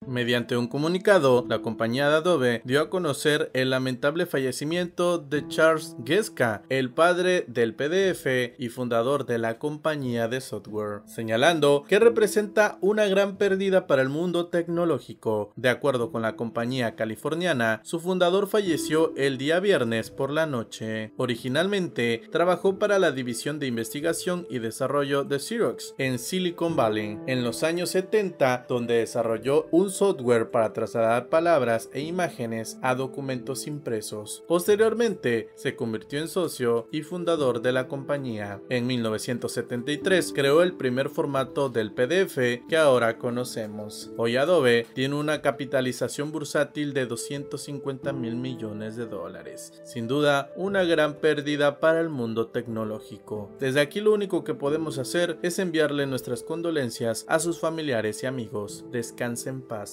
Mediante un comunicado, la compañía de Adobe dio a conocer el lamentable fallecimiento de Charles Gesca, el padre del PDF y fundador de la compañía de software, señalando que representa una gran pérdida para el mundo tecnológico. De acuerdo con la compañía californiana, su fundador falleció el día viernes por la noche. Originalmente, trabajó para la división de investigación y desarrollo de Xerox en Silicon Valley en los años 70, donde desarrolló un software para trasladar palabras e imágenes a documentos impresos. Posteriormente, se convirtió en socio y fundador de la compañía. En 1973 creó el primer formato del PDF que ahora conocemos. Hoy Adobe tiene una capitalización bursátil de 250.000 millones de dólares. Sin duda, una gran pérdida para el mundo tecnológico. Desde aquí lo único que podemos hacer es enviarle nuestras condolencias a sus familiares y amigos. Descanse en paz.